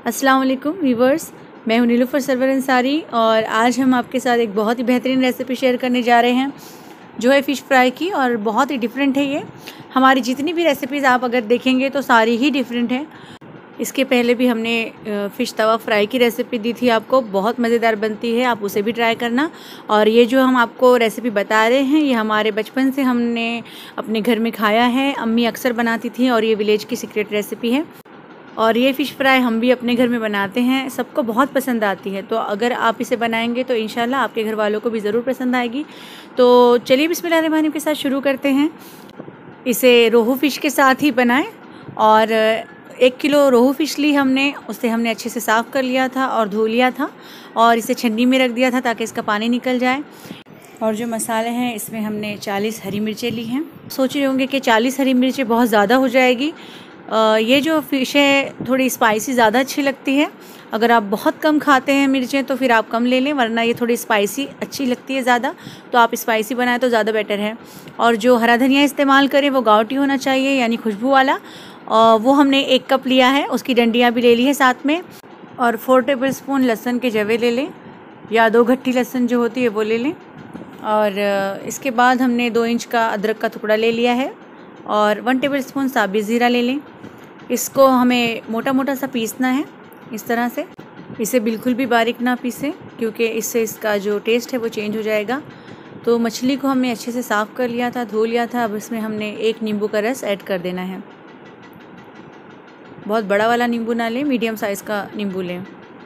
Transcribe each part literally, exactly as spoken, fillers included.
अस्सलाम वालेकुम व्यूवर्स, मैं हूं नीलुफर सरवर अंसारी और आज हम आपके साथ एक बहुत ही बेहतरीन रेसिपी शेयर करने जा रहे हैं जो है फ़िश फ्राई की। और बहुत ही डिफरेंट है ये। हमारी जितनी भी रेसिपीज़ आप अगर देखेंगे तो सारी ही डिफरेंट हैं। इसके पहले भी हमने फ़िश तवा फ्राई की रेसिपी दी थी आपको, बहुत मज़ेदार बनती है, आप उसे भी ट्राई करना। और ये जो हम आपको रेसिपी बता रहे हैं ये हमारे बचपन से हमने अपने घर में खाया है, अम्मी अक्सर बनाती थी और ये विलेज की सीक्रेट रेसिपी है। और ये फ़िश फ्राई हम भी अपने घर में बनाते हैं, सबको बहुत पसंद आती है। तो अगर आप इसे बनाएंगे तो इंशाल्लाह आपके घर वालों को भी ज़रूर पसंद आएगी। तो चलिए बिस्मिल्लाहिर्रहमानिर्रहीम के साथ शुरू करते हैं। इसे रोहू फ़िश के साथ ही बनाएं। और एक किलो रोहू फ़िश ली हमने, उसे हमने अच्छे से साफ़ कर लिया था और धो लिया था और इसे छन्नी में रख दिया था ताकि इसका पानी निकल जाए। और जो मसाले हैं इसमें हमने चालीस हरी मिर्चें ली हैं। सोच रहे होंगे कि चालीस हरी मिर्चें बहुत ज़्यादा हो जाएगी। Uh, ये जो फ़िश है थोड़ी स्पाइसी ज़्यादा अच्छी लगती है। अगर आप बहुत कम खाते हैं मिर्चें तो फिर आप कम ले लें, वरना ये थोड़ी स्पाइसी अच्छी लगती है ज़्यादा, तो आप स्पाइसी बनाएं तो ज़्यादा बेटर है। और जो हरा धनिया इस्तेमाल करें वो गावटी होना चाहिए, यानी खुशबू वाला। और वो हमने एक कप लिया है, उसकी डंडियाँ भी ले ली है साथ में। और फोर टेबल स्पून लहसुन के जवे ले लें, या दो गट्ठी लहसुन जो होती है वो ले लें। और इसके बाद हमने दो इंच का अदरक का टुकड़ा ले लिया है और वन टेबल स्पून साबित ज़ीरा ले लें। इसको हमें मोटा मोटा सा पीसना है इस तरह से। इसे बिल्कुल भी बारीक ना पीसें क्योंकि इससे इसका जो टेस्ट है वो चेंज हो जाएगा। तो मछली को हमने अच्छे से साफ़ कर लिया था, धो लिया था। अब इसमें हमने एक नींबू का रस ऐड कर देना है। बहुत बड़ा वाला नींबू ना लें, मीडियम साइज़ का नींबू लें।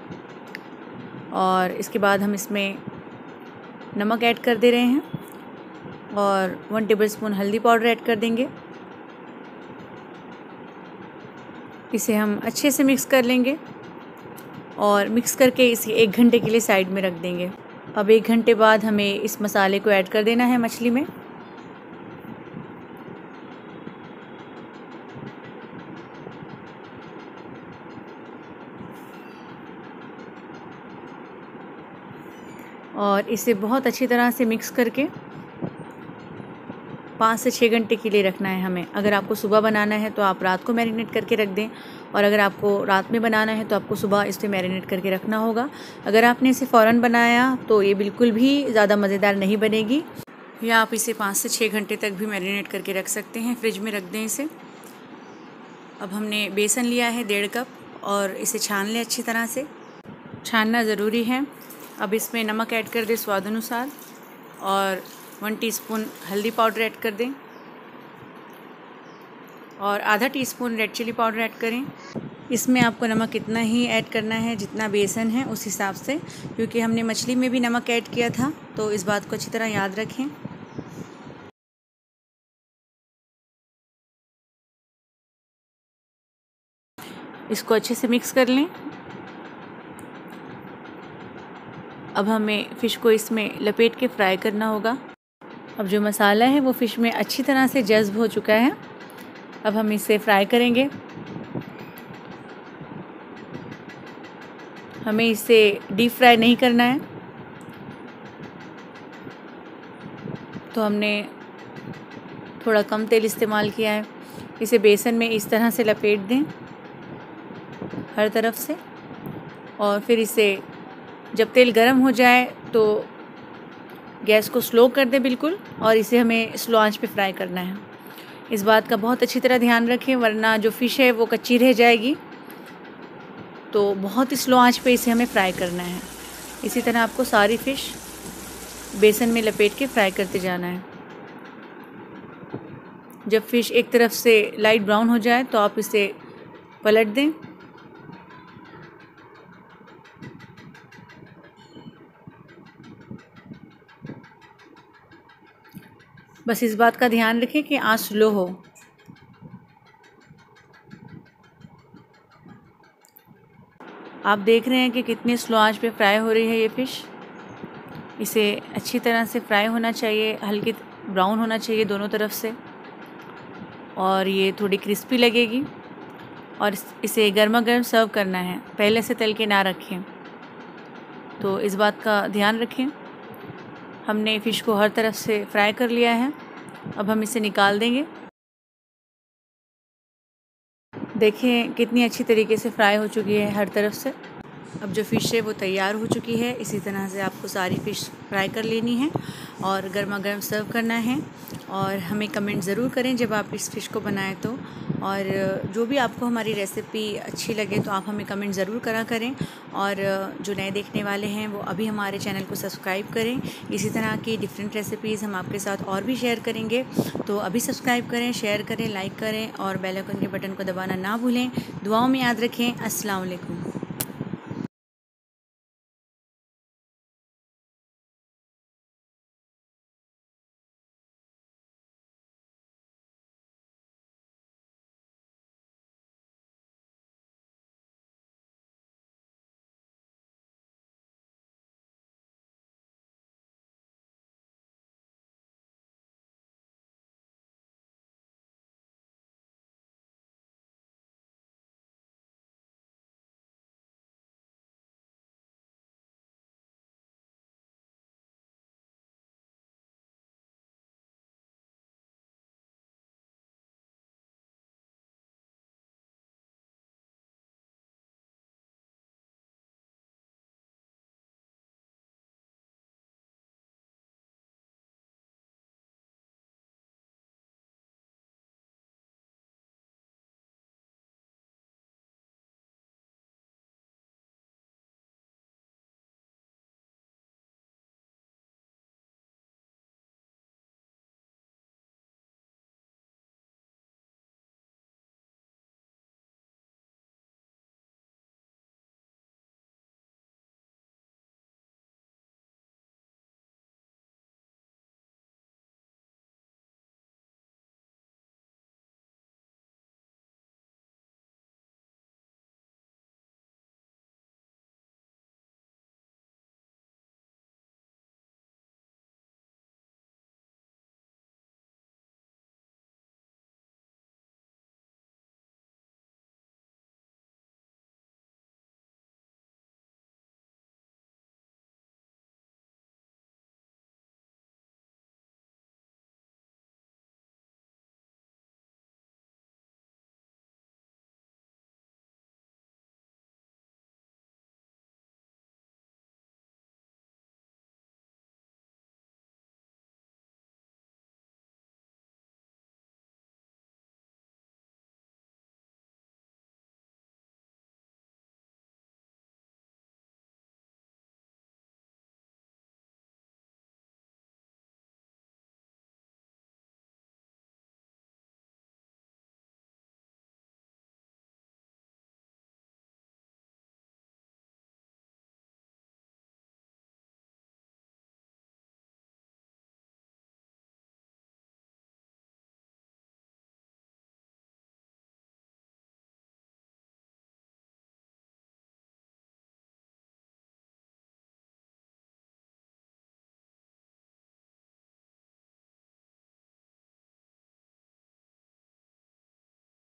और इसके बाद हम इसमें नमक ऐड कर दे रहे हैं और वन टेबल स्पून हल्दी पाउडर ऐड कर देंगे। इसे हम अच्छे से मिक्स कर लेंगे और मिक्स करके इसे एक घंटे के लिए साइड में रख देंगे। अब एक घंटे बाद हमें इस मसाले को ऐड कर देना है मछली में। और इसे बहुत अच्छी तरह से मिक्स करके पाँच से छः घंटे के लिए रखना है हमें। अगर आपको सुबह बनाना है तो आप रात को मैरिनेट करके रख दें, और अगर आपको रात में बनाना है तो आपको सुबह इसे मैरिनेट करके रखना होगा। अगर आपने इसे फ़ौरन बनाया तो ये बिल्कुल भी ज़्यादा मज़ेदार नहीं बनेगी। या आप इसे पाँच से छः घंटे तक भी मैरिनेट करके रख सकते हैं, फ्रिज में रख दें इसे। अब हमने बेसन लिया है डेढ़ कप और इसे छान लें अच्छी तरह से, छानना ज़रूरी है। अब इसमें नमक ऐड कर दें स्वाद अनुसार और वन टीस्पून हल्दी पाउडर ऐड कर दें और आधा teaspoon red chilli powder add करें। इसमें आपको नमक इतना ही ऐड करना है जितना बेसन है उस हिसाब से, क्योंकि हमने मछली में भी नमक ऐड किया था, तो इस बात को अच्छी तरह याद रखें। इसको अच्छे से मिक्स कर लें। अब हमें फ़िश को इसमें लपेट के फ्राई करना होगा। अब जो मसाला है वो फ़िश में अच्छी तरह से जज़्ब हो चुका है। अब हम इसे फ्राई करेंगे। हमें इसे डीप फ्राई नहीं करना है, तो हमने थोड़ा कम तेल इस्तेमाल किया है। इसे बेसन में इस तरह से लपेट दें हर तरफ से, और फिर इसे जब तेल गर्म हो जाए तो गैस को स्लो कर दें बिल्कुल, और इसे हमें स्लो आंच पे फ्राई करना है। इस बात का बहुत अच्छी तरह ध्यान रखें, वरना जो फ़िश है वो कच्ची रह जाएगी। तो बहुत ही स्लो आंच पे इसे हमें फ्राई करना है। इसी तरह आपको सारी फ़िश बेसन में लपेट के फ्राई करते जाना है। जब फ़िश एक तरफ से लाइट ब्राउन हो जाए तो आप इसे पलट दें। बस इस बात का ध्यान रखें कि आंच स्लो हो। आप देख रहे हैं कि कितनी स्लो आंच पे फ्राई हो रही है ये फ़िश। इसे अच्छी तरह से फ्राई होना चाहिए, हल्की ब्राउन होना चाहिए दोनों तरफ से, और ये थोड़ी क्रिस्पी लगेगी। और इसे गर्मा गर्म सर्व करना है, पहले से तल के ना रखें। तो इस बात का ध्यान रखें। हमने फ़िश को हर तरफ से फ्राई कर लिया है। अब हम इसे निकाल देंगे। देखें कितनी अच्छी तरीके से फ्राई हो चुकी है हर तरफ से। अब जो फ़िश है वो तैयार हो चुकी है। इसी तरह से आपको सारी फ़िश फ्राई कर लेनी है और गर्मा गर्म सर्व करना है। और हमें कमेंट ज़रूर करें जब आप इस फ़िश को बनाएं तो। और जो भी आपको हमारी रेसिपी अच्छी लगे तो आप हमें कमेंट ज़रूर करा करें। और जो नए देखने वाले हैं वो अभी हमारे चैनल को सब्सक्राइब करें। इसी तरह की डिफरेंट रेसिपीज़ हम आपके साथ और भी शेयर करेंगे, तो अभी सब्सक्राइब करें, शेयर करें, लाइक करें और बेल आइकन के बटन को दबाना ना भूलें। दुआओं में याद रखें। अस्सलाम वालेकुम।